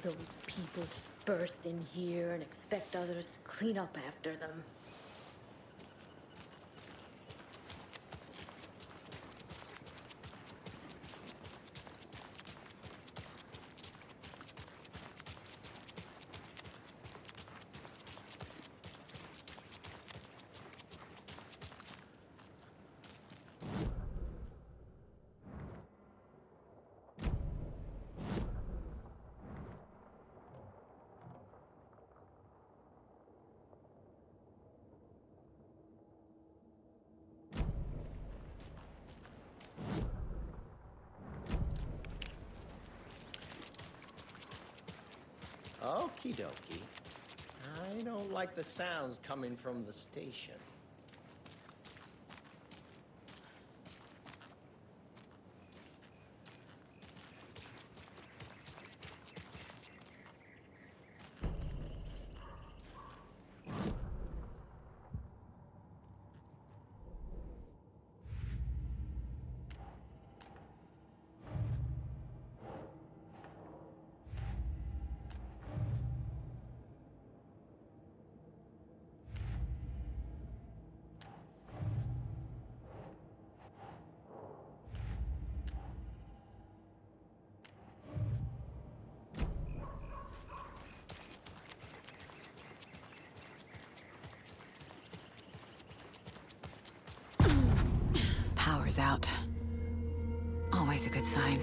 those people just burst in here and expect others to clean up after them. Okie dokie. I don't like the sounds coming from the station. Power's out. Always a good sign.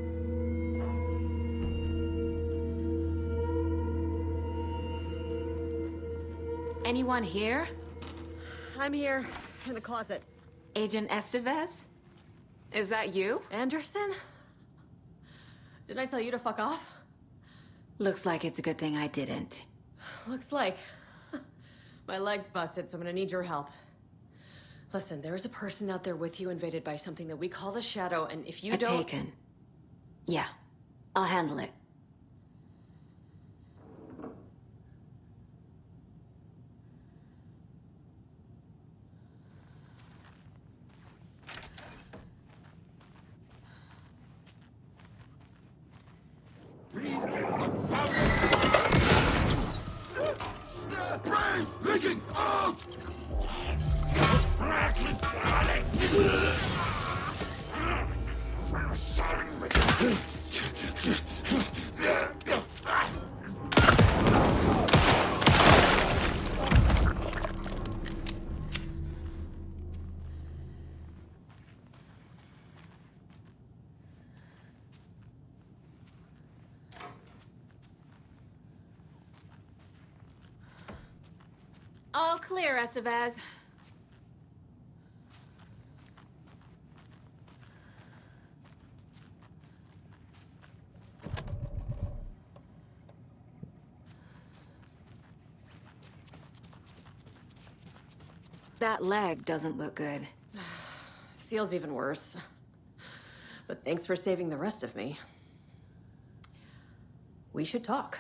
Anyone here? I'm here, in the closet. Agent Estevez? Is that you? Anderson? Didn't I tell you to fuck off? Looks like it's a good thing I didn't. Looks like. My leg's busted, so I'm gonna need your help. Listen, there is a person out there with you invaded by something that we call the Shadow, and if you don't... Taken. Yeah, I'll handle it. Brains leaking out! All clear, Estevez. That leg doesn't look good. Feels even worse. But thanks for saving the rest of me. We should talk.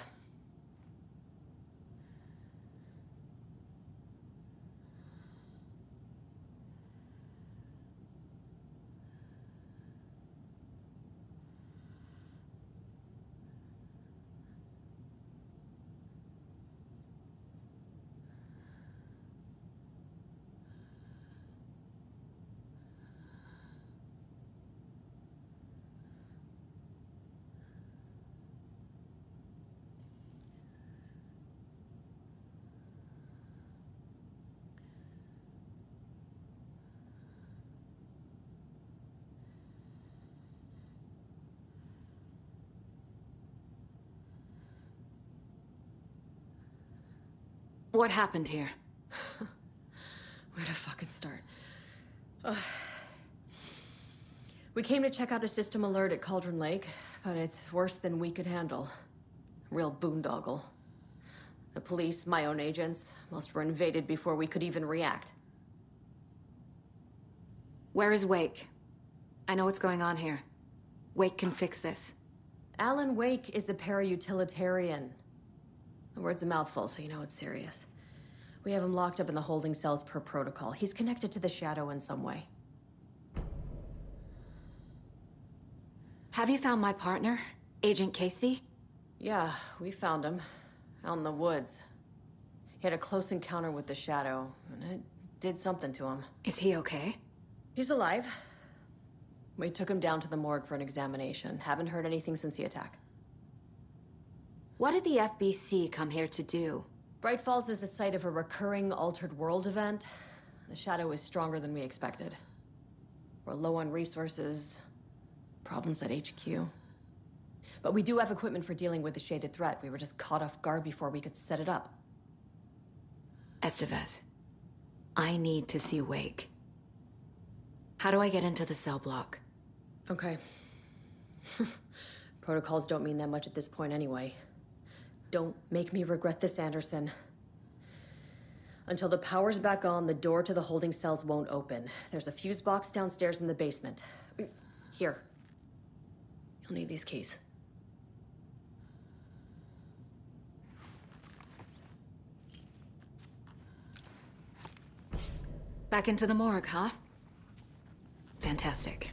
What happened here? Where to fucking start? We came to check out a system alert at Cauldron Lake, but it's worse than we could handle. Real boondoggle. The police, my own agents, most were invaded before we could even react. Where is Wake? I know what's going on here. Wake can fix this. Alan Wake is a para-utilitarian. The word's a mouthful, so you know it's serious. We have him locked up in the holding cells per protocol. He's connected to the Shadow in some way. Have you found my partner, Agent Casey? Yeah, we found him. Out in the woods. He had a close encounter with the Shadow, and it did something to him. Is he okay? He's alive. We took him down to the morgue for an examination. Haven't heard anything since the attack. What did the FBC come here to do? Bright Falls is the site of a recurring Altered World event. The Shadow is stronger than we expected. We're low on resources, problems at HQ. But we do have equipment for dealing with the shaded threat. We were just caught off guard before we could set it up. Estevez, I need to see Wake. How do I get into the cell block? Okay. Protocols don't mean that much at this point anyway. Don't make me regret this, Anderson. Until the power's back on, the door to the holding cells won't open. There's a fuse box downstairs in the basement. Here. You'll need these keys. Back into the morgue, huh? Fantastic.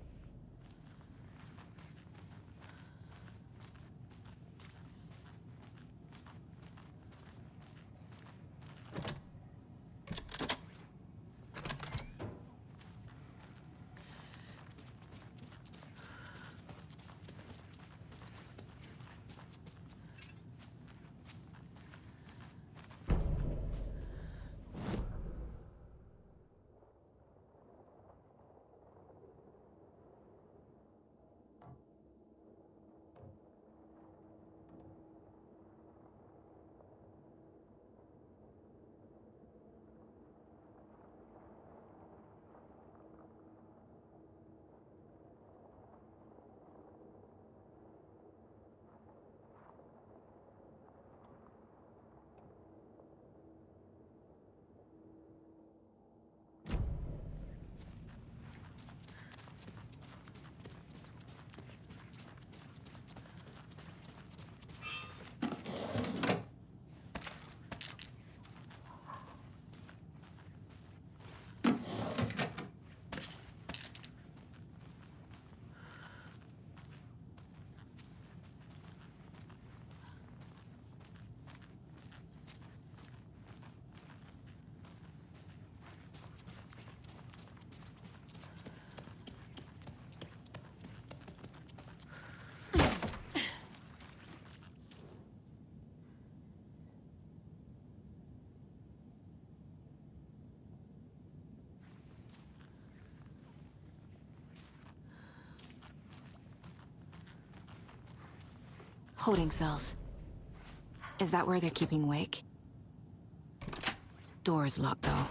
Holding cells. Is that where they're keeping Wake? Door's locked, though.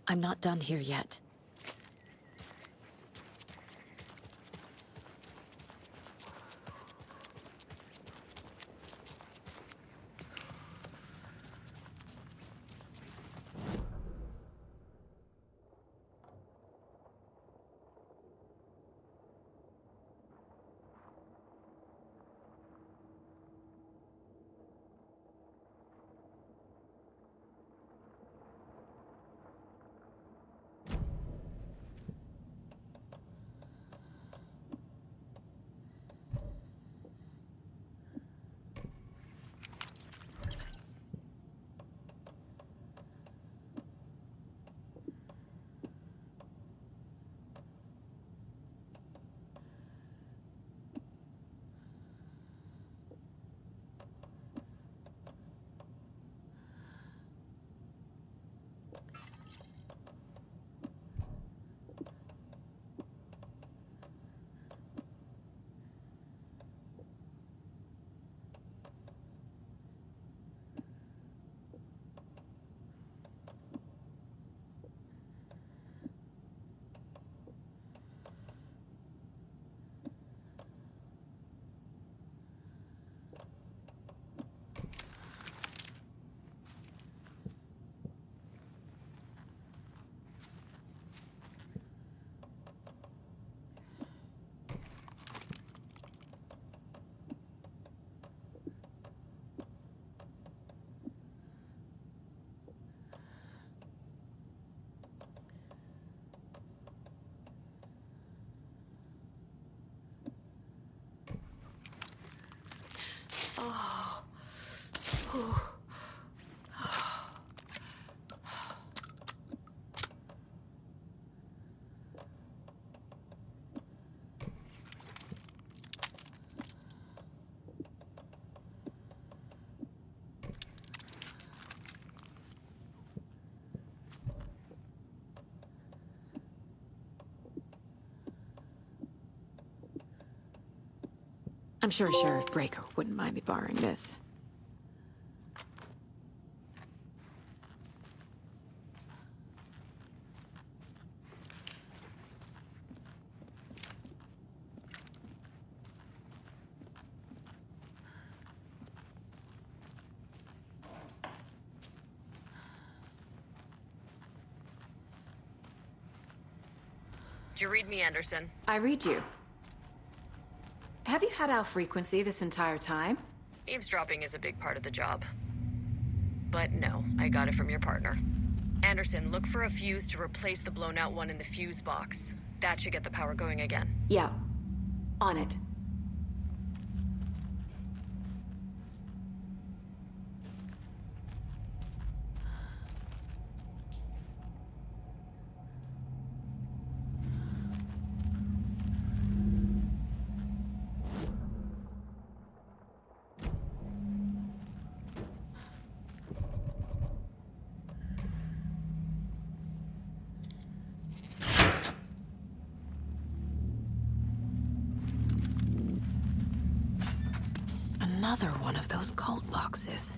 I'm not done here yet. I'm sure Sheriff Breaker wouldn't mind me borrowing this. Did you read me, Anderson? I read you. Have you had our frequency this entire time? Eavesdropping is a big part of the job. But no, I got it from your partner. Anderson, look for a fuse to replace the blown out one in the fuse box. That should get the power going again. Yeah. On it. Another one of those cult boxes.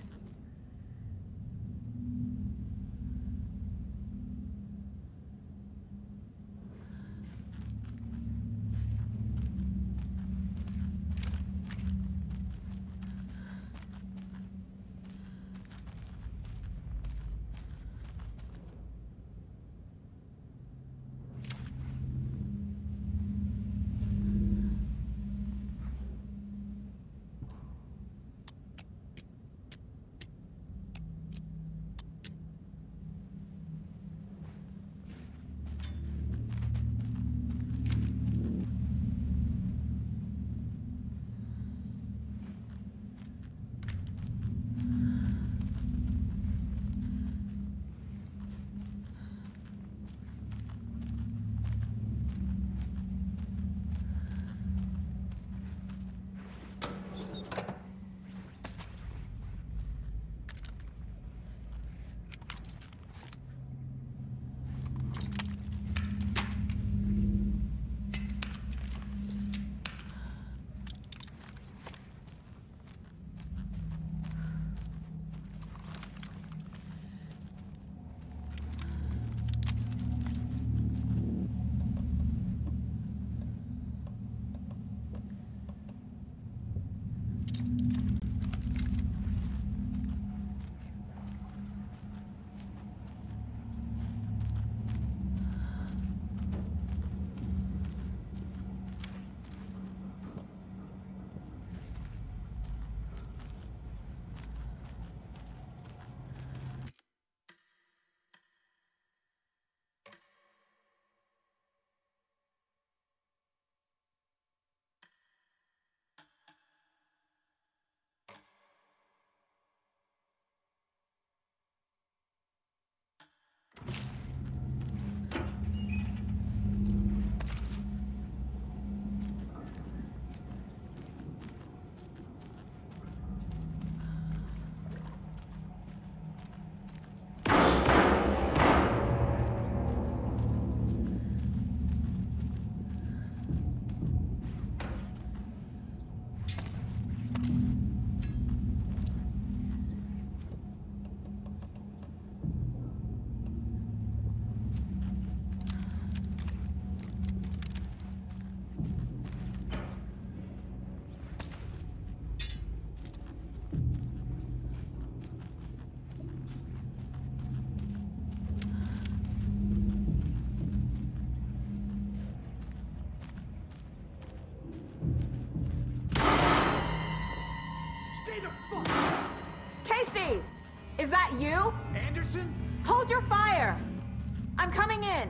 Is that you? Anderson? Hold your fire! I'm coming in!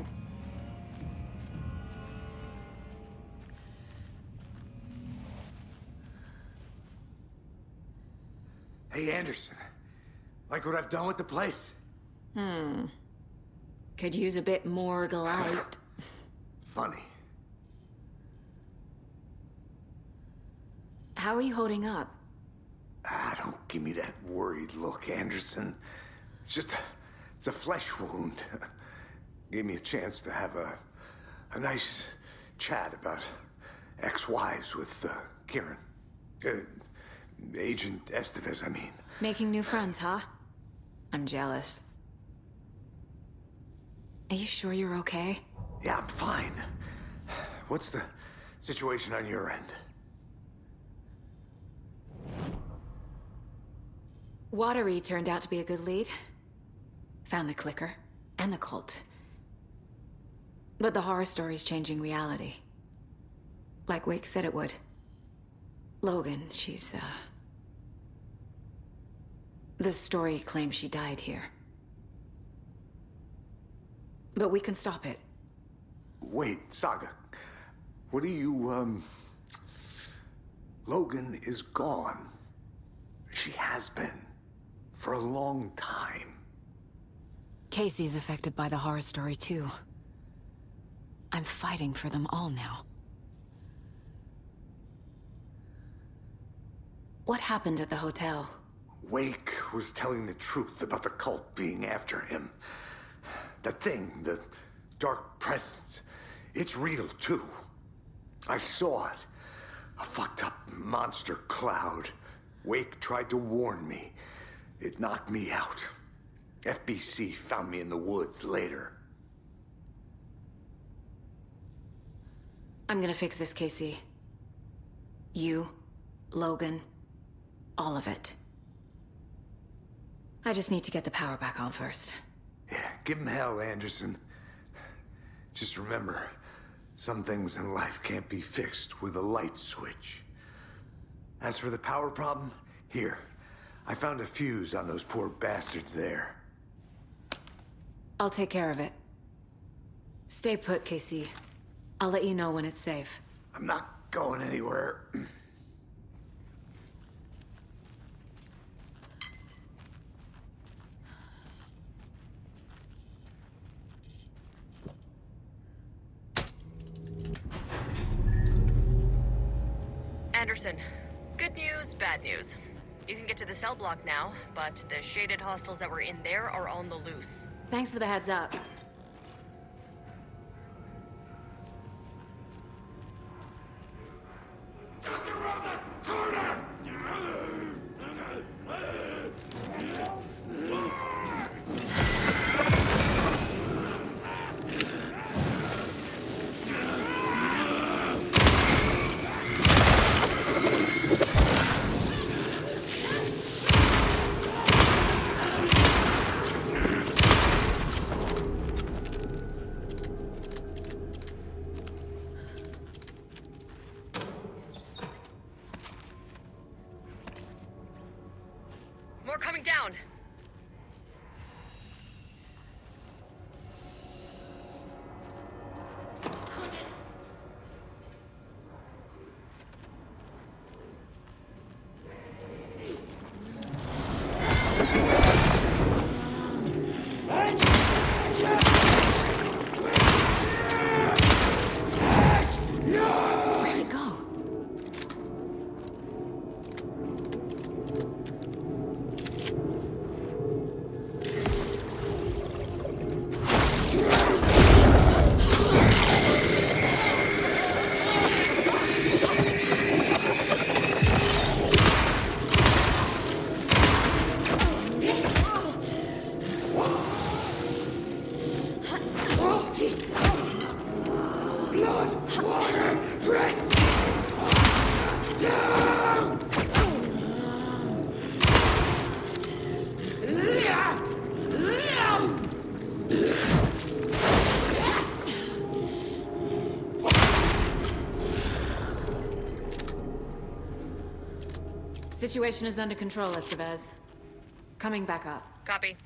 Hey, Anderson. Like what I've done with the place? Could use a bit more light. Funny. How are you holding up? Don't give me that worried look, Anderson. It's a flesh wound. Gave me a chance to have a nice chat about ex-wives with Kieran. Agent Estevez, I mean. Making new friends, huh? I'm jealous. Are you sure you're okay? Yeah, I'm fine. What's the situation on your end? Watery turned out to be a good lead. Found the clicker and the cult. But the horror story's changing reality. Like Wake said it would. Logan, she's, the story claims she died here. But we can stop it. Wait, Saga. What do you, Logan is gone. She has been. For a long time. Casey's affected by the horror story, too. I'm fighting for them all now. What happened at the hotel? Wake was telling the truth about the cult being after him. That thing, the dark presence, it's real, too. I saw it. A fucked up monster cloud. Wake tried to warn me. It knocked me out. FBC found me in the woods later. I'm gonna fix this, Casey. You, Logan, all of it. I just need to get the power back on first. Yeah, give him hell, Anderson. Just remember, some things in life can't be fixed with a light switch. As for the power problem, here. I found a fuse on those poor bastards there. I'll take care of it. Stay put, Casey. I'll let you know when it's safe. I'm not going anywhere. Anderson, good news, bad news. You can get to the cell block now, but the shaded hostiles that were in there are on the loose. Thanks for the heads up. Just around the corner! More coming down. Where'd it go? Blood, water, breath! Down! Situation is under control, Estevez. Coming back up. Copy.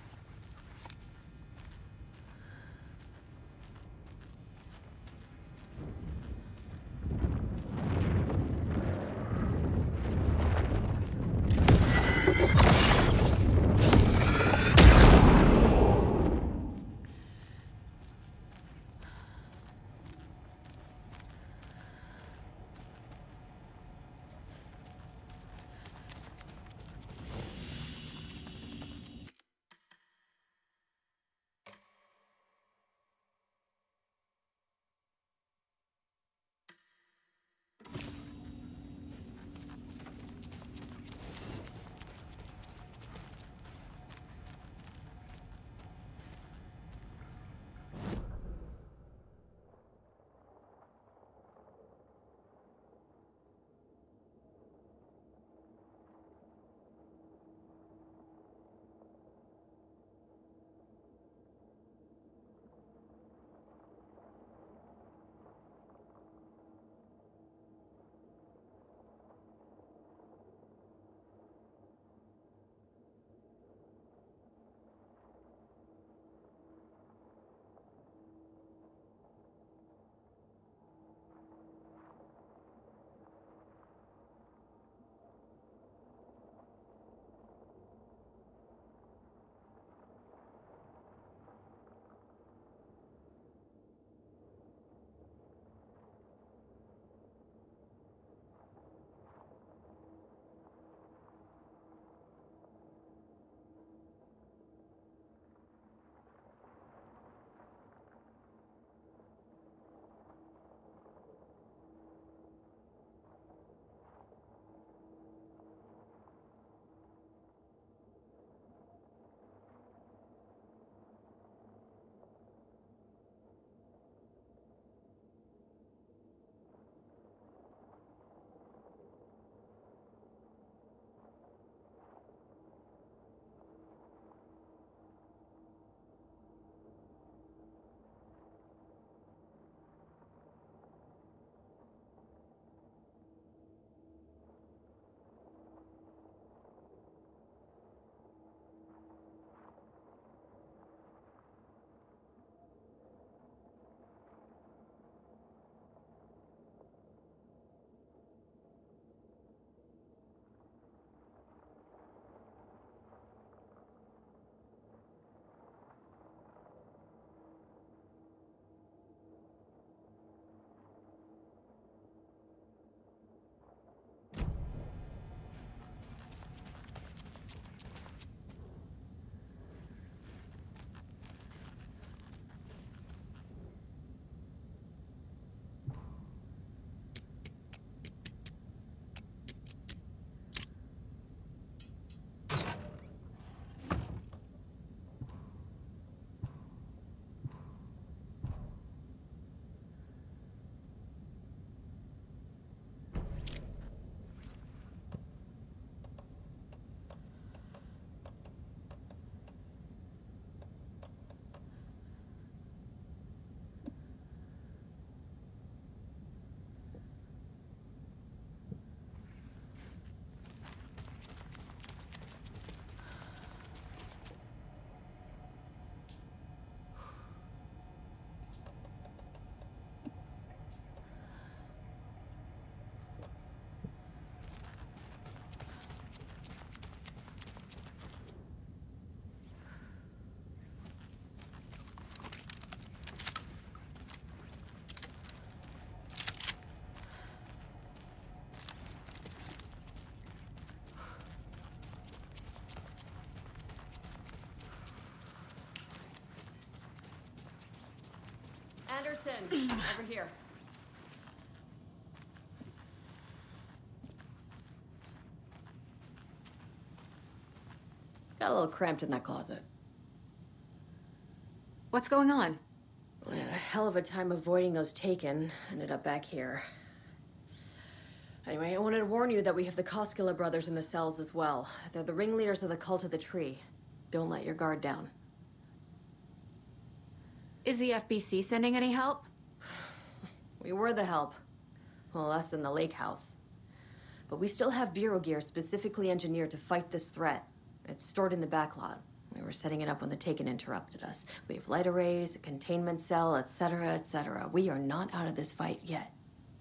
Anderson, over here. Got a little cramped in that closet. What's going on? We had a hell of a time avoiding those taken. Ended up back here. Anyway, I wanted to warn you that we have the Koskela brothers in the cells as well. They're the ringleaders of the Cult of the Tree. Don't let your guard down. Is the FBC sending any help? We were the help. Well, us in the lake house. But we still have Bureau gear specifically engineered to fight this threat. It's stored in the back lot. We were setting it up when the Taken interrupted us. We have light arrays, a containment cell, etc., etc. We are not out of this fight yet.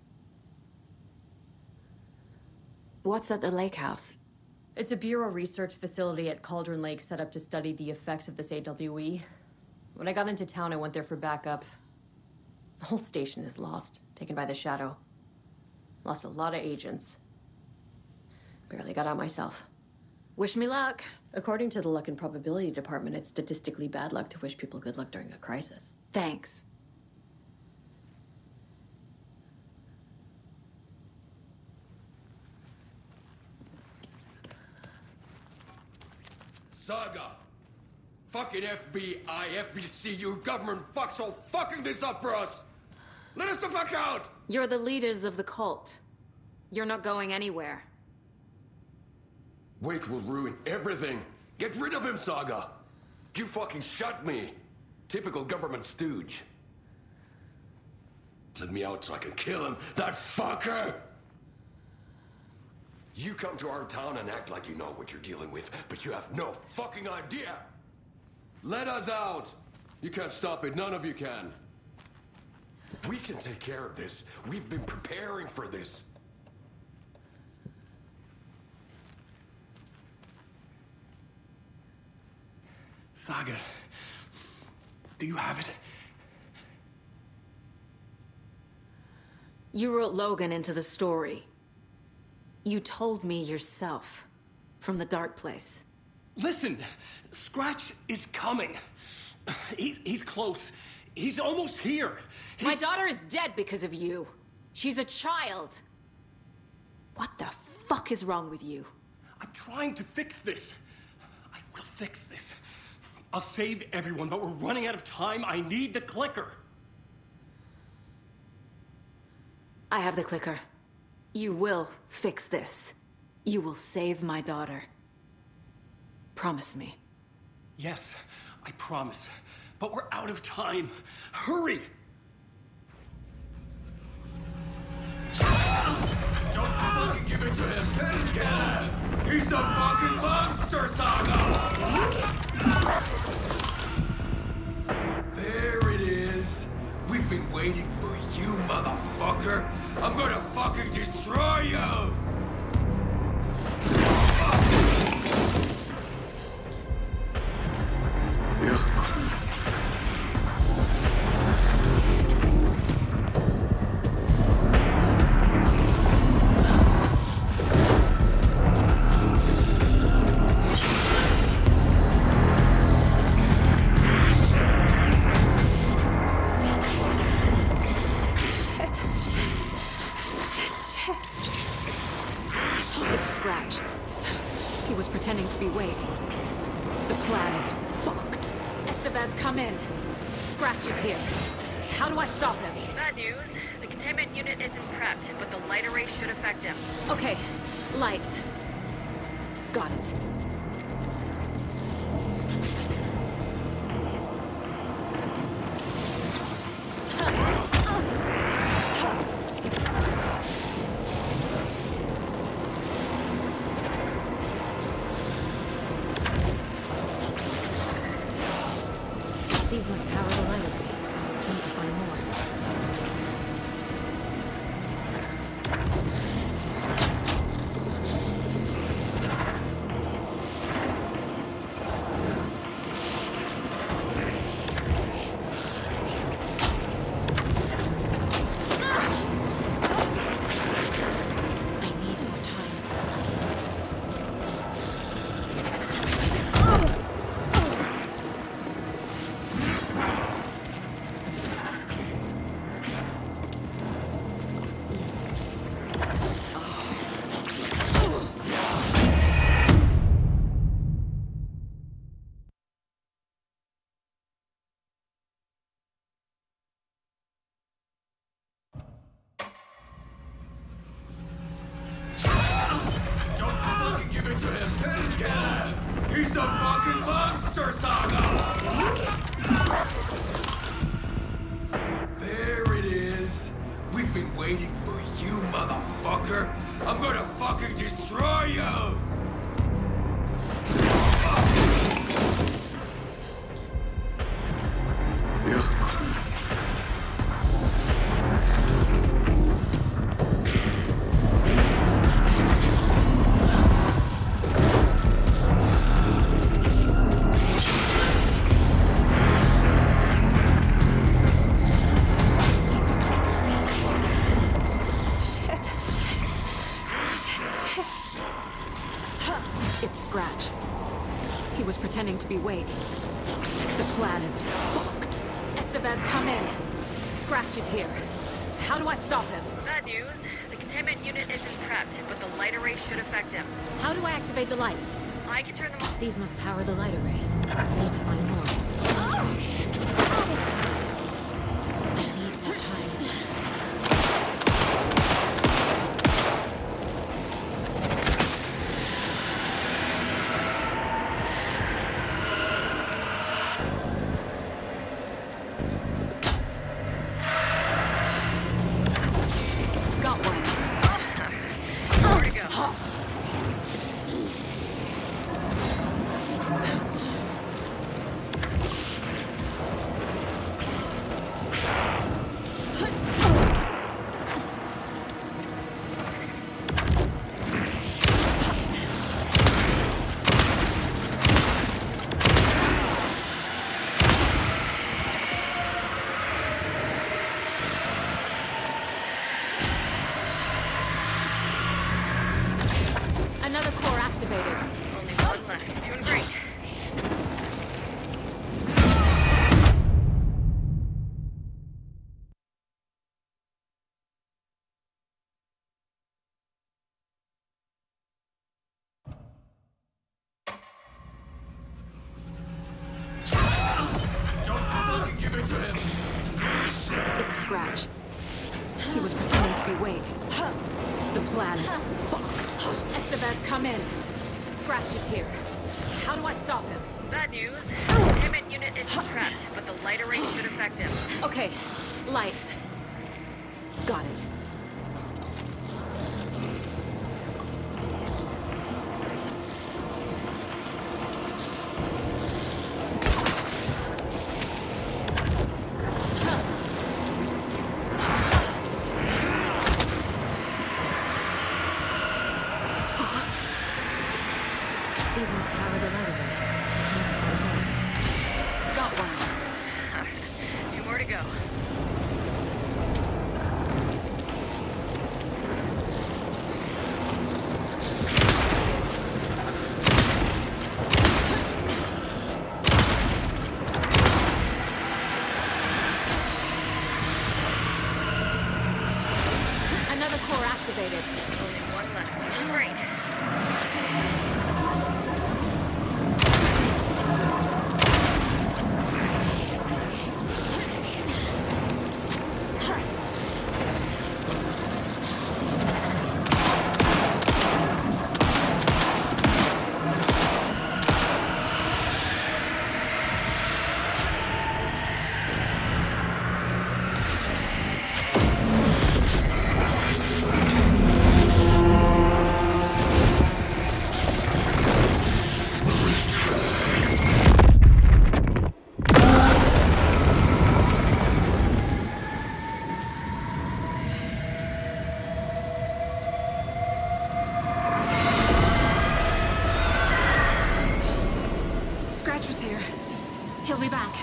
What's at the lake house? It's a Bureau research facility at Cauldron Lake set up to study the effects of this AWE. When I got into town, I went there for backup. The whole station is lost, taken by the Shadow. Lost a lot of agents. Barely got out myself. Wish me luck. According to the Luck and Probability Department, it's statistically bad luck to wish people good luck during a crisis. Thanks. Saga! Fucking FBI, FBC, you government fucks all fucking this up for us! Let us the fuck out! You're the leaders of the cult. You're not going anywhere. Wake will ruin everything! Get rid of him, Saga! You fucking shot me! Typical government stooge. Let me out so I can kill him, that fucker! You come to our town and act like you know what you're dealing with, but you have no fucking idea! Let us out! You can't stop it, none of you can. We can take care of this. We've been preparing for this. Saga, do you have it? You wrote Logan into the story. You told me yourself. From the dark place. Listen, Scratch is coming. He's close. He's almost here. My daughter is dead because of you. She's a child. What the fuck is wrong with you? I'm trying to fix this. I will fix this. I'll save everyone, but we're running out of time. I need the clicker. I have the clicker. You will fix this. You will save my daughter. Promise me. Yes, I promise. But we're out of time. Hurry! Don't fucking give it to him! Let him get it! He's a fucking monster, Saga! There it is! We've been waiting for you, motherfucker! I'm gonna fucking destroy you! It's Scratch. He was pretending to be Wade. The plan is fucked. Estevez, come in. Scratch is here. How do I stop him? Bad news. The containment unit isn't prepped, but the light array should affect him. Okay, lights. Got it. These must power the light array. Need to find more. I need more time. Don't fucking give it to him! Let him get it! He's a fucking monster, Saga! There it is! We've been waiting for you, motherfucker! I'm gonna fucking destroy you! He was pretending to be Wake. The plan is fucked. Estevez, come in. Scratch is here. How do I stop him? Bad news. The containment unit isn't trapped, but the light array should affect him. How do I activate the lights? I can turn them on. These must power the light array. I need to find more. I need more time. Got one. More to go. Another core activated. Only one left. Doing great. Don't fucking give it to him! It's Scratch. He was pretending to be Wake. The plan is fucked. Estevez, come in. Scratch is here. How do I stop him? Bad news. The containment unit isn't trapped, but the light array should affect him. Okay, lights. Got it. These must power the light array. Need to find more. Got one. Two more to go. Another core activated. Only one left. Doing great. Scratch was here. He'll be back.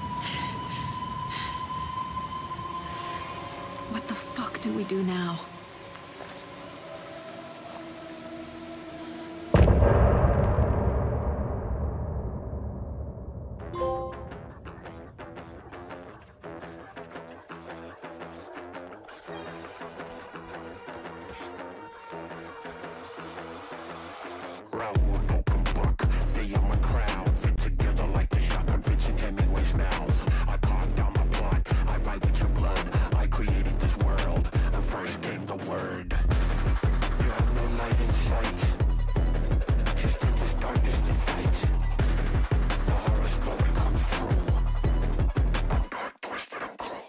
What the fuck do we do now? Raoul open book, stay in my crowd, fit together like the shotgun fits in Hemingway's mouth. I carved down my plot, I write with your blood. I created this world, and first came the word. You have no light in sight, just in this darkness to fight. The horror story comes true. I'm dark, twisted, and cruel.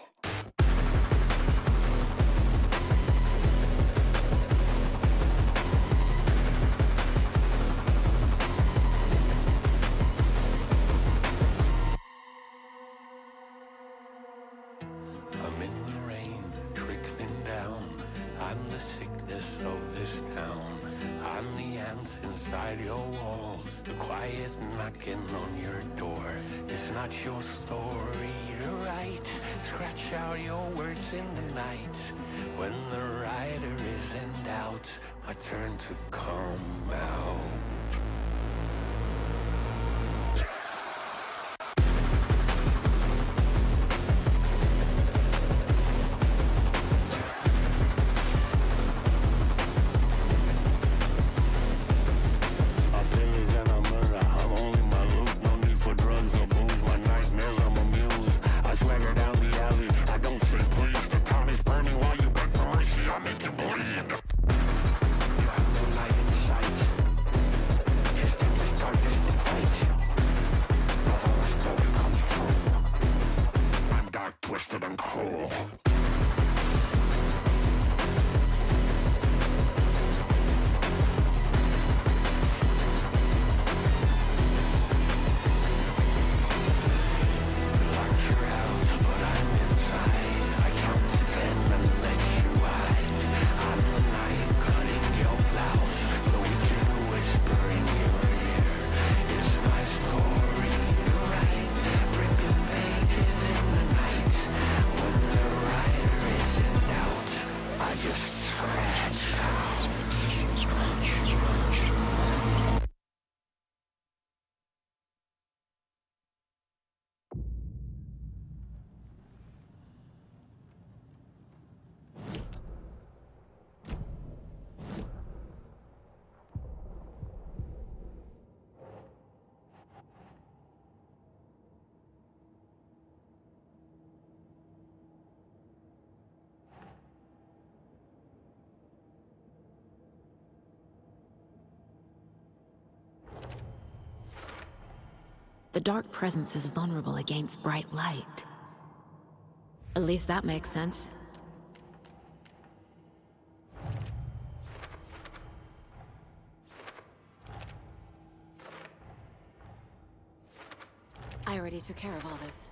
I'm in the rain, trickling down. I'm the sickness of this town. I'm the ants inside your walls, the quiet knocking on your door. It's not your story to write. Scratch out your words in the night. When the writer is in doubt, I turn to come out. The Dark Presence is vulnerable against bright light. At least that makes sense. I already took care of all this.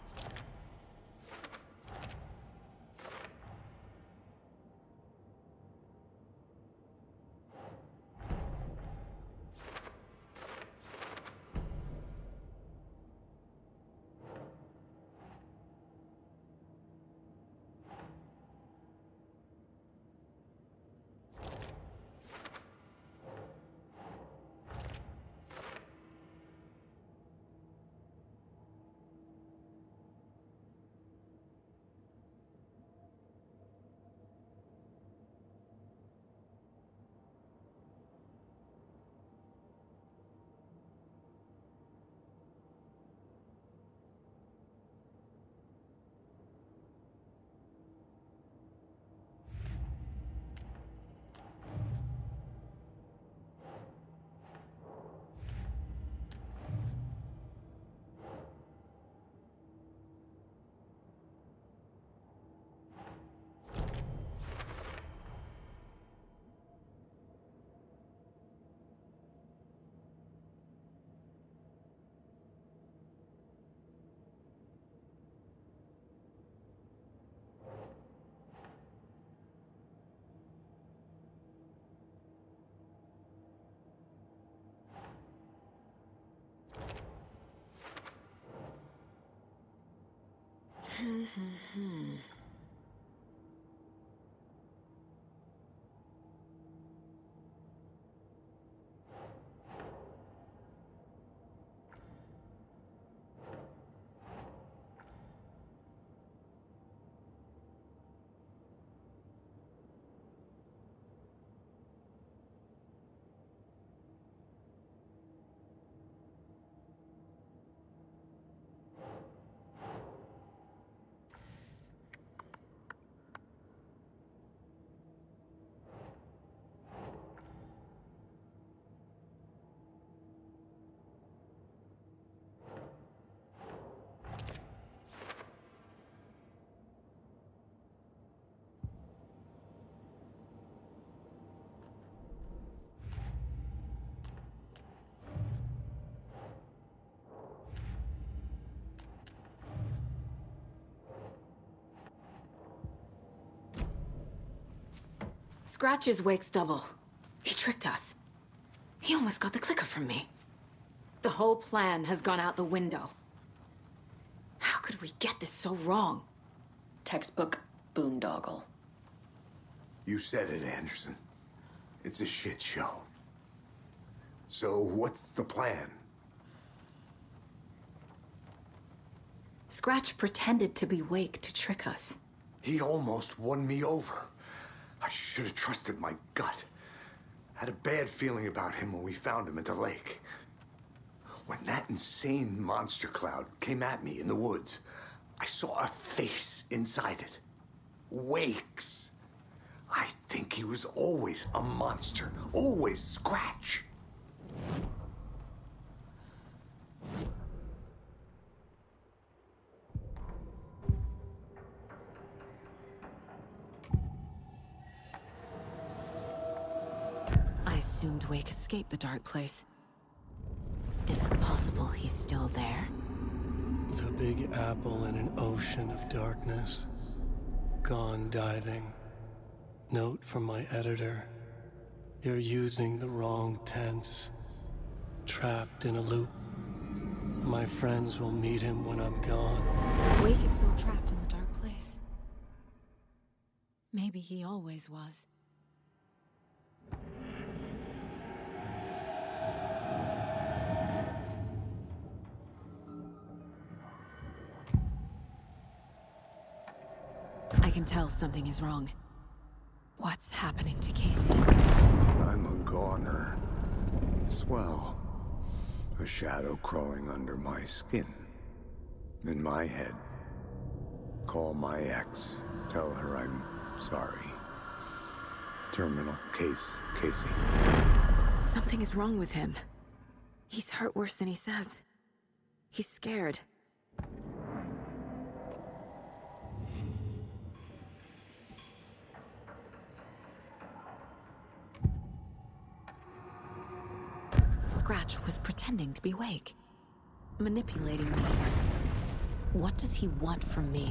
Scratch is Wake's double. He tricked us. He almost got the clicker from me. The whole plan has gone out the window. How could we get this so wrong? Textbook boondoggle. You said it, Anderson. It's a shit show. So what's the plan? Scratch pretended to be Wake to trick us. He almost won me over. I should have trusted my gut. Had a bad feeling about him when we found him at the lake. When that insane monster cloud came at me in the woods, I saw a face inside it. Wake's. I think he was always a monster. Always Scratch. I assumed Wake escaped the dark place. Is it possible he's still there? The Big Apple in an ocean of darkness. Gone diving. Note from my editor. You're using the wrong tense. Trapped in a loop. My friends will meet him when I'm gone. Wake is still trapped in the dark place. Maybe he always was. I can tell something is wrong. What's happening to Casey? I'm a goner. Swell. A shadow crawling under my skin. In my head. Call my ex. Tell her I'm sorry. Terminal case, Casey. Something is wrong with him. He's hurt worse than he says. He's scared. Scratch was pretending to be Wake, manipulating me. What does he want from me?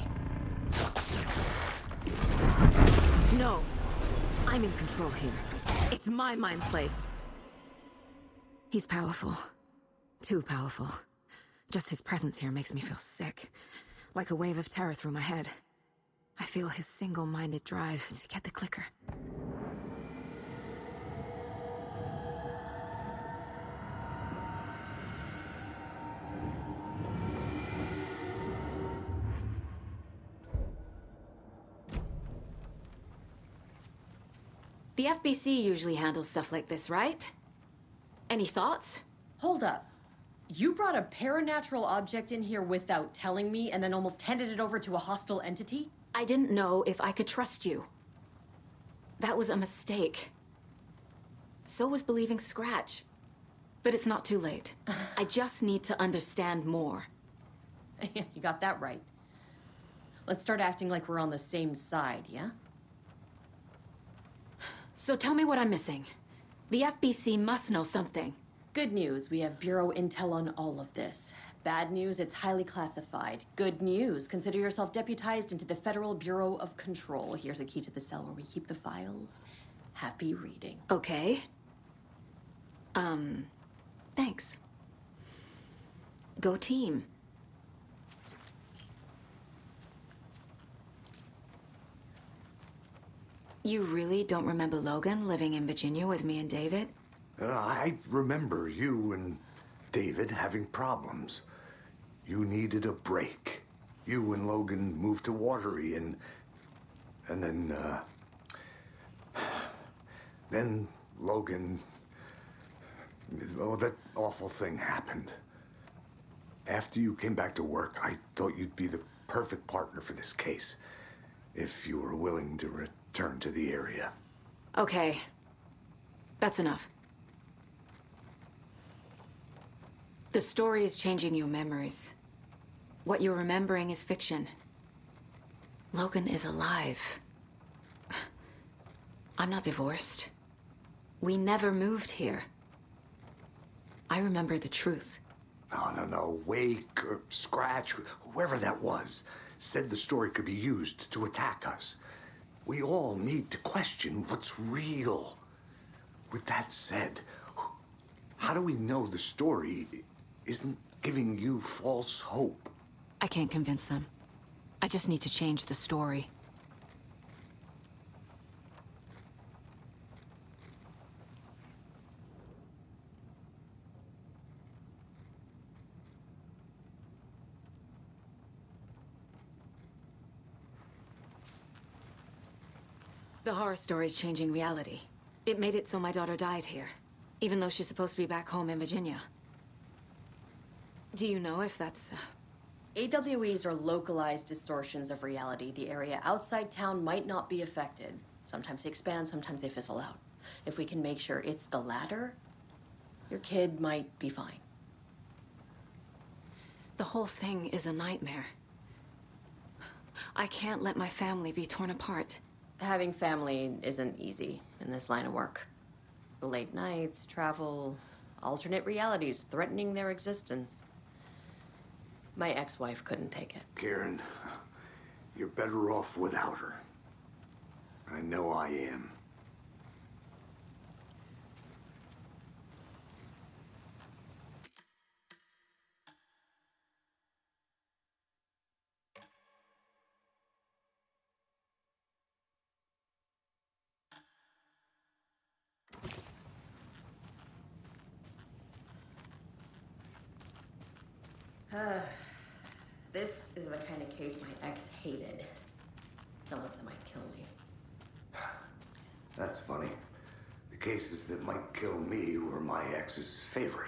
No! I'm in control here. It's my mind place. He's powerful. Too powerful. Just his presence here makes me feel sick. Like a wave of terror through my head. I feel his single-minded drive to get the clicker. The FBC usually handles stuff like this, right? Any thoughts? Hold up. You brought a paranatural object in here without telling me and then almost handed it over to a hostile entity? I didn't know if I could trust you. That was a mistake. So was believing Scratch. But it's not too late. I just need to understand more. You got that right. Let's start acting like we're on the same side, yeah? So tell me what I'm missing. The FBC must know something. Good news, we have Bureau intel on all of this. Bad news, it's highly classified. Good news, consider yourself deputized into the Federal Bureau of Control. Here's a key to the cell where we keep the files. Happy reading. Okay. Thanks. Go team. You really don't remember Logan living in Virginia with me and David? I remember you and David having problems. You needed a break. You and Logan moved to Watery and then Logan, well, that awful thing happened. After you came back to work, I thought you'd be the perfect partner for this case, if you were willing to return to the area. Okay. That's enough. The story is changing your memories. What you're remembering is fiction. Logan is alive. I'm not divorced. We never moved here. I remember the truth. No. Wake or Scratch, whoever that was, said the story could be used to attack us. We all need to question what's real. With that said, how do we know the story isn't giving you false hope? I can't convince them. I just need to change the story. The horror story is changing reality. It made it so my daughter died here, even though she's supposed to be back home in Virginia. Do you know if that's... AWEs are localized distortions of reality. The area outside town might not be affected. Sometimes they expand, sometimes they fizzle out. If we can make sure it's the latter, your kid might be fine. The whole thing is a nightmare. I can't let my family be torn apart. Having family isn't easy in this line of work. The late nights, travel, alternate realities threatening their existence. My ex-wife couldn't take it. Karen, you're better off without her. I know I am. This is the kind of case my ex hated. The ones that might kill me. That's funny. The cases that might kill me were my ex's favorite.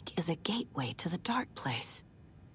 Wake is a gateway to the dark place.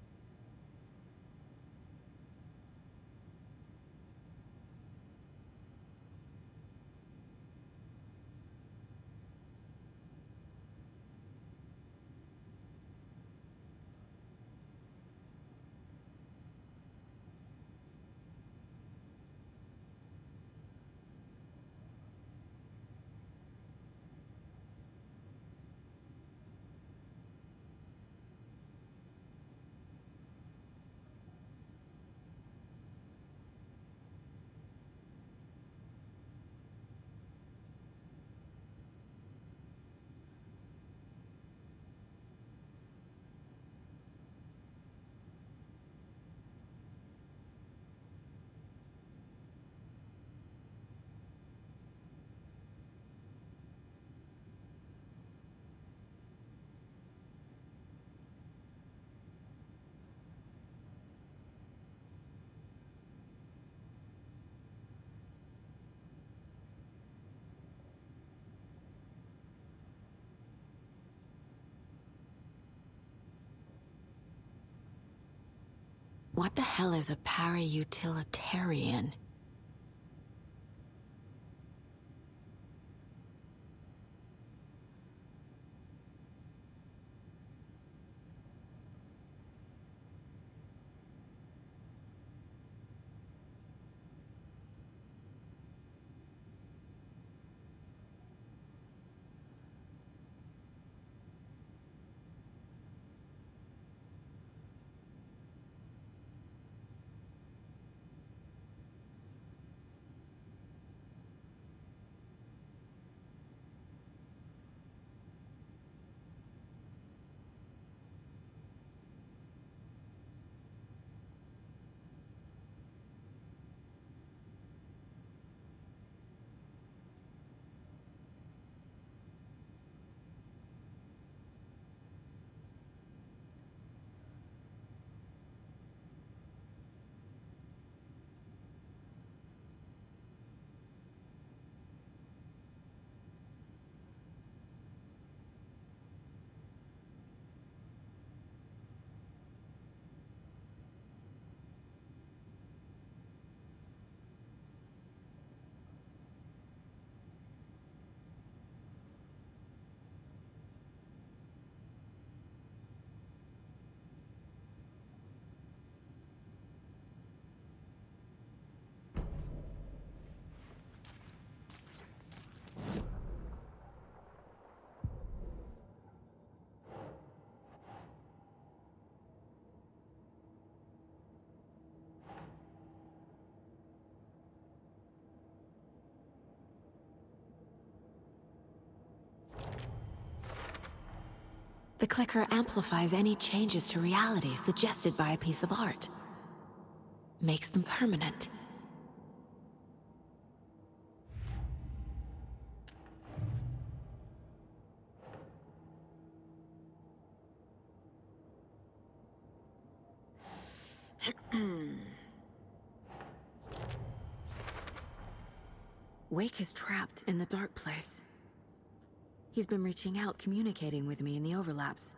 What the hell is a para-utilitarian? The clicker amplifies any changes to reality suggested by a piece of art. Makes them permanent. Wake is trapped in the dark place. He's been reaching out, communicating with me in the overlaps.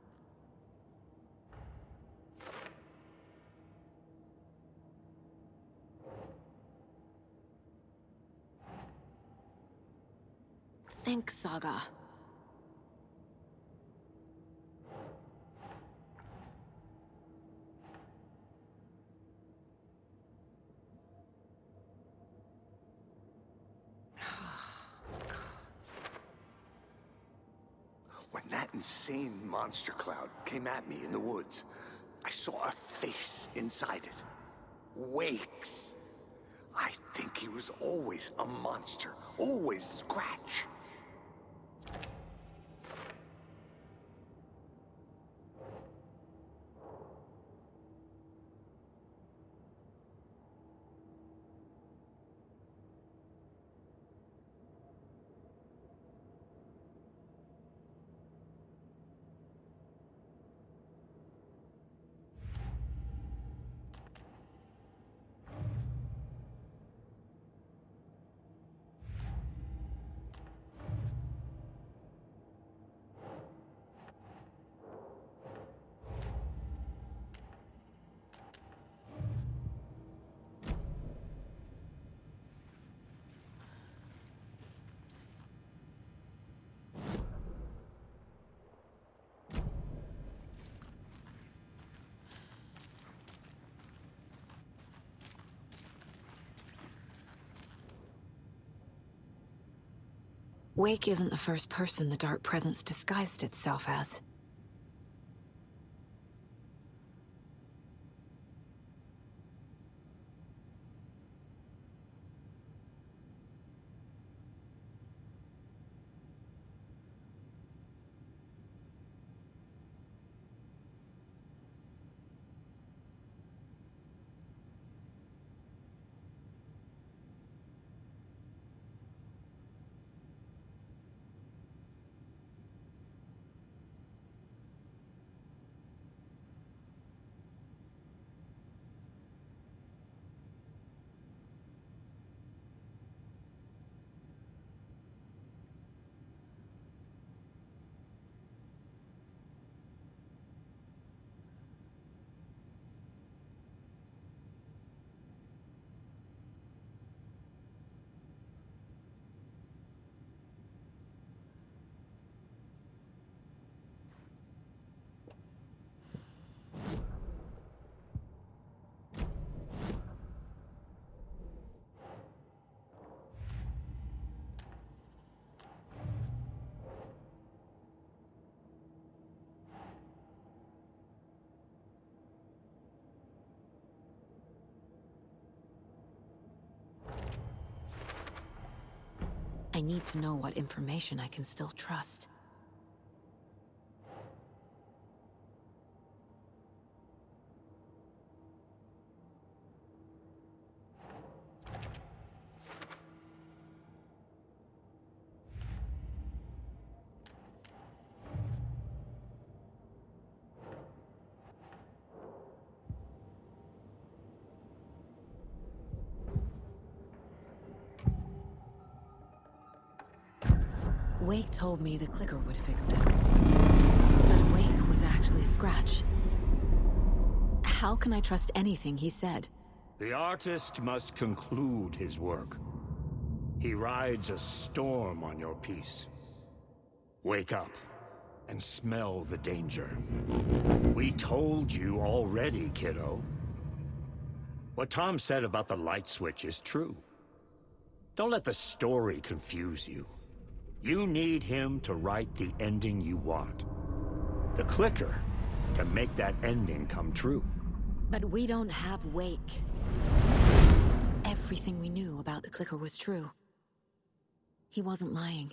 Think, Saga. When that insane monster cloud came at me in the woods, I saw a face inside it. Wake's. I think he was always a monster, always Scratch. Wake isn't the first person the Dark Presence disguised itself as. I need to know what information I can still trust. Wake told me the clicker would fix this. But Wake was actually Scratch. How can I trust anything he said? The artist must conclude his work. He rides a storm on your piece. Wake up and smell the danger. We told you already, kiddo. What Tom said about the light switch is true. Don't let the story confuse you. You need him to write the ending you want. The clicker can make that ending come true. But we don't have Wake. Everything we knew about the clicker was true. He wasn't lying.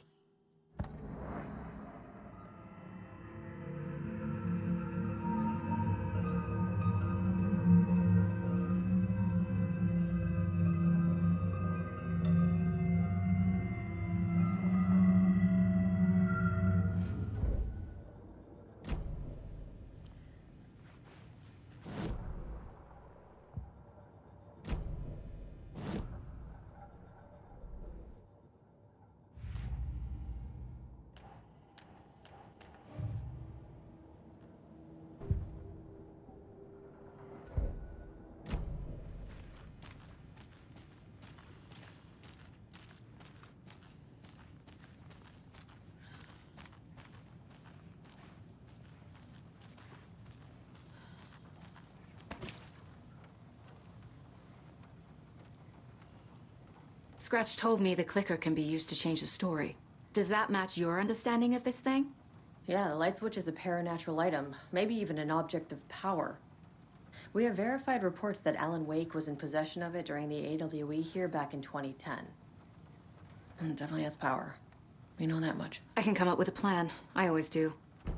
Scratch told me the clicker can be used to change the story. Does that match your understanding of this thing? Yeah, the light switch is a paranatural item, maybe even an object of power. We have verified reports that Alan Wake was in possession of it during the AWE here back in 2010. It definitely has power. We know that much. I can come up with a plan. I always do.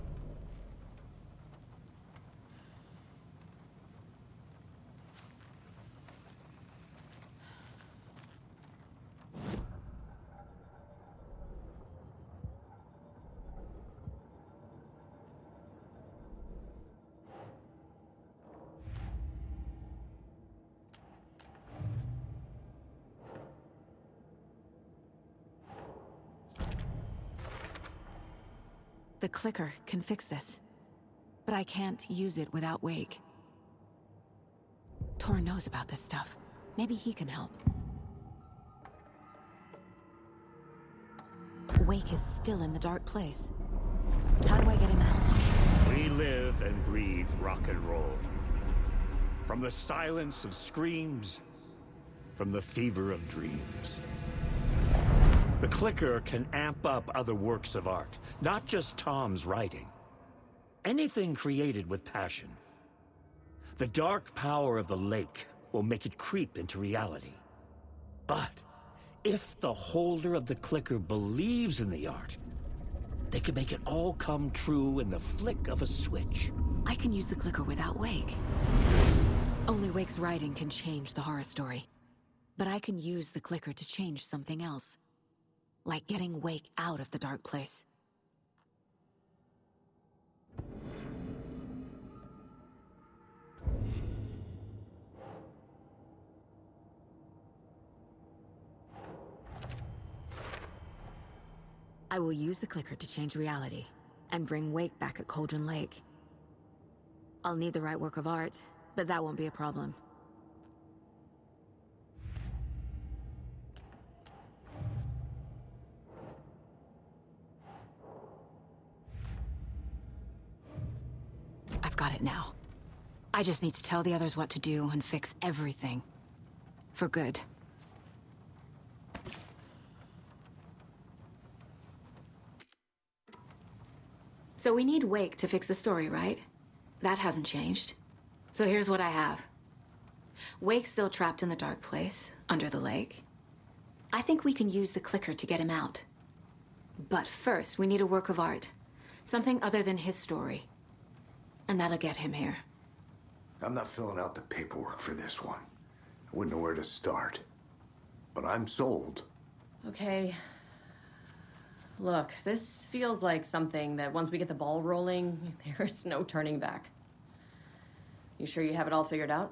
The clicker can fix this, but I can't use it without Wake. Tor knows about this stuff. Maybe he can help. Wake is still in the dark place. How do I get him out? We live and breathe rock and roll. From the silence of screams, from the fever of dreams. The clicker can amp up other works of art, not just Tom's writing. Anything created with passion. The dark power of the lake will make it creep into reality. But if the holder of the clicker believes in the art, they can make it all come true in the flick of a switch. I can use the clicker without Wake. Only Wake's writing can change the horror story. But I can use the clicker to change something else. Like getting Wake out of the dark place. I will use the clicker to change reality, and bring Wake back at Cauldron Lake. I'll need the right work of art, but that won't be a problem. I've got it now. I just need to tell the others what to do and fix everything. For good. So we need Wake to fix the story, right? That hasn't changed. So here's what I have. Wake's still trapped in the dark place, under the lake. I think we can use the clicker to get him out. But first, we need a work of art. Something other than his story. And that'll get him here. I'm not filling out the paperwork for this one. I wouldn't know where to start. But I'm sold. Okay. Look, this feels like something that once we get the ball rolling, there's no turning back. You sure you have it all figured out?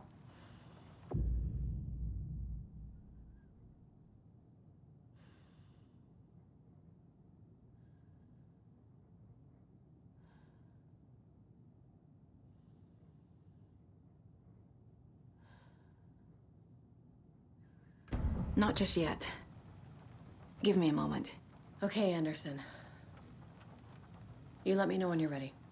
Not just yet. Give me a moment. Okay, Anderson. You let me know when you're ready.